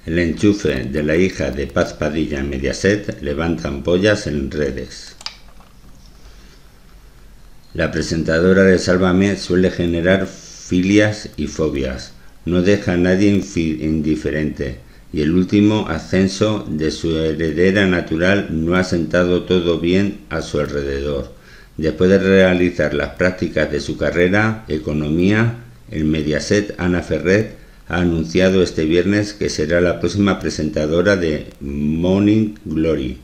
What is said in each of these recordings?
El enchufe de la hija de Paz Padilla en Mediaset levanta ampollas en redes. La presentadora de Sálvame suele generar filias y fobias. No deja a nadie indiferente, y el último ascenso de su heredera natural no ha sentado todo bien a su alrededor. Después de realizar las prácticas de su carrera, Economía, en Mediaset, Ana Ferrer ha anunciado este viernes que será la próxima presentadora de Morning Glory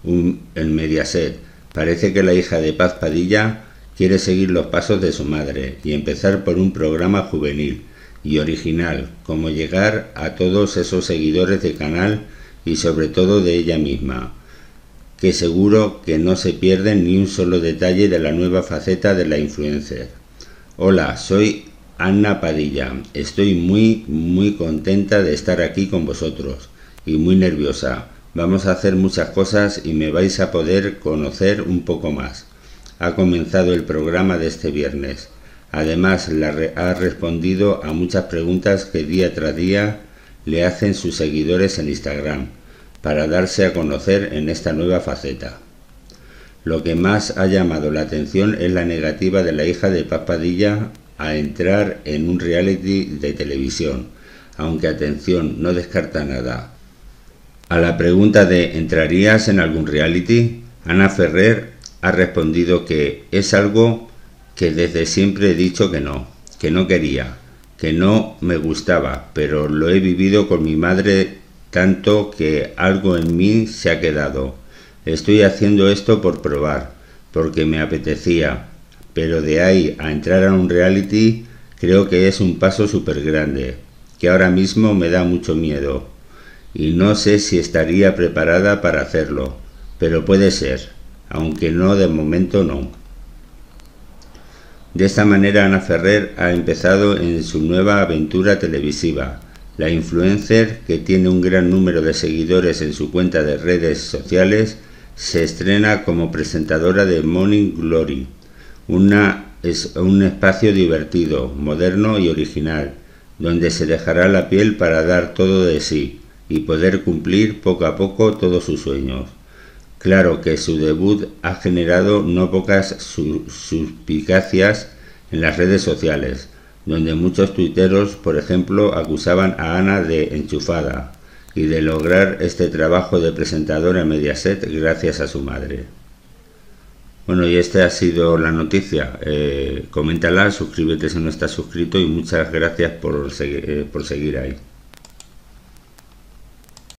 en Mediaset. Parece que la hija de Paz Padilla quiere seguir los pasos de su madre y empezar por un programa juvenil y original, como llegar a todos esos seguidores del canal y sobre todo de ella misma, que seguro que no se pierden ni un solo detalle de la nueva faceta de la influencer. Hola, soy Ana Padilla. Estoy muy contenta de estar aquí con vosotros y muy nerviosa. Vamos a hacer muchas cosas y me vais a poder conocer un poco más. Ha comenzado el programa de este viernes. Además, ha respondido a muchas preguntas que día tras día le hacen sus seguidores en Instagram para darse a conocer en esta nueva faceta. Lo que más ha llamado la atención es la negativa de la hija de Paz Padilla a entrar en un reality de televisión, aunque atención, no descarta nada. A la pregunta de ¿entrarías en algún reality?, Ana Ferrer ha respondido que es algo que desde siempre he dicho que no quería, que no me gustaba, pero lo he vivido con mi madre tanto que algo en mí se ha quedado. Estoy haciendo esto por probar, porque me apetecía, pero de ahí a entrar a un reality creo que es un paso súper grande, que ahora mismo me da mucho miedo, y no sé si estaría preparada para hacerlo, pero puede ser, aunque no de momento no. De esta manera Ana Ferrer ha empezado en su nueva aventura televisiva. La influencer, que tiene un gran número de seguidores en su cuenta de redes sociales, se estrena como presentadora de Morning Glory. Es un espacio divertido, moderno y original, donde se dejará la piel para dar todo de sí y poder cumplir poco a poco todos sus sueños. Claro que su debut ha generado no pocas suspicacias en las redes sociales, donde muchos tuiteros, por ejemplo, acusaban a Ana de enchufada y de lograr este trabajo de presentadora en Mediaset gracias a su madre. Bueno, y esta ha sido la noticia. Coméntala, suscríbete si no estás suscrito y muchas gracias por seguir ahí.